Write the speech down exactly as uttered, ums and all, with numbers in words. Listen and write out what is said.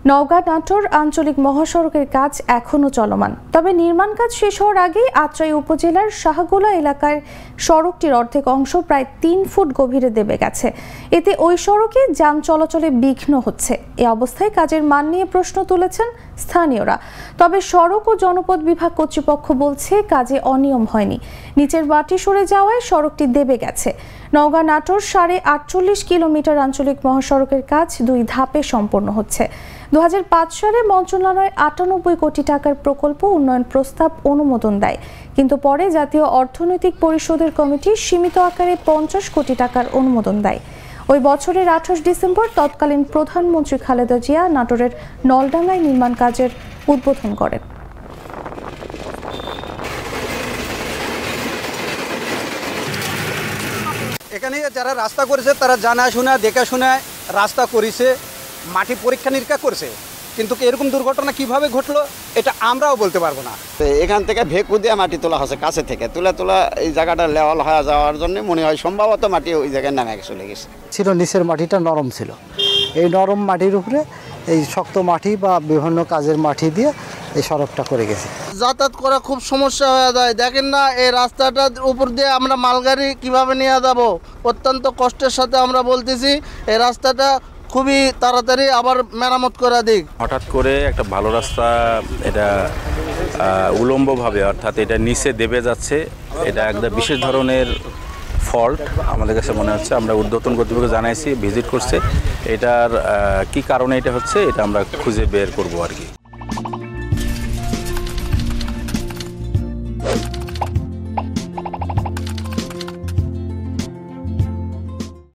নওগাঁ নাটোর আঞ্চলিক মহাসড়কের কাজ এখনো চলমান, তবে নির্মাণ কাজ শেষ হওয়ার আগেই আত্রাই উপজেলার শাহগোলা এলাকার সড়কটির অর্ধেক অংশ প্রায় তিন ফুট গভীরে দেবে গেছে। এতে ওই সড়কে যান চলাচলে বিঘ্ন হচ্ছে। এ অবস্থায় কাজের মান নিয়ে প্রশ্ন তুলেছেন স্থানীয়রা। তবে সড়ক ও জনপদ বিভাগ কর্তৃপক্ষ বলছে কাজে অনিয়ম হয়নি, নিচের মাটি সরে যাওয়ায় সড়কটি দেবে গেছে। নওগাঁ নাটোর সাড়ে আটচল্লিশ কিলোমিটার আঞ্চলিক মহাসড়কের কাজ দুই ধাপে সম্পন্ন হচ্ছে। দু হাজার পাঁচ সালে মন্ত্রণালয় আটানব্বই কোটি টাকার প্রকল্প উন্নয়ন প্রস্তাব অনুমোদন দেয়, কিন্তু পরে জাতীয় অর্থনৈতিক পরিষদের কমিটি সীমিত আকারে পঞ্চাশ কোটি টাকার অনুমোদন দেয়। ওই বছরের আঠাশ ডিসেম্বর তৎকালীন প্রধানমন্ত্রী খালেদা জিয়া নাটোরের নলডাঙ্গায় নির্মাণ কাজের উদ্বোধন করেন। এখানে যারা রাস্তা করেছে তারা জানা শোনা দেখাশোনা রাস্তা করেছে, মাটি পরীক্ষা নিরীক্ষা করছে, কিন্তু এরকম দুর্ঘটনা কিভাবে ঘটলো এটা আমরাও বলতে পারবো না। এখান থেকে ভেকু দিয়ে মাটি তোলা হচ্ছে, কাছে থেকে তুলে তোলা এই জায়গাটা লেওয়াল হয়ে যাওয়ার জন্য মনে হয় সম্ভবত মাটি ওই জায়গায় নামে চলে গেছে। ছিল নিচের মাটিটা নরম ছিল, এই নরম মাটির উপরে এই শক্ত মাটি বা বিভিন্ন কাজের মাটি দিয়ে এই সড়কটা করে গেছে। যাতায়াত করা খুব সমস্যা হয়ে যায়। দেখেন না এই রাস্তাটার উপর দিয়ে আমরা মালগাড়ি কিভাবে নিয়ে যাব, অত্যন্ত কষ্টের সাথে আমরা বলতেছি এই রাস্তাটা খুবই তাড়াতাড়ি আবার মেরামত করা দিক। হঠাৎ করে একটা ভালো রাস্তা এটা উলম্বভাবে অর্থাৎ এটা নিচে দেবে যাচ্ছে, এটা একটা বিশেষ ধরনের ফল্ট আমাদের কাছে মনে হচ্ছে। আমরা ঊর্ধ্বতন কর্তৃপক্ষ জানাইছি, ভিজিট করছে, এটার কি কারণে এটা হচ্ছে এটা আমরা খুঁজে বের করবো আর কি।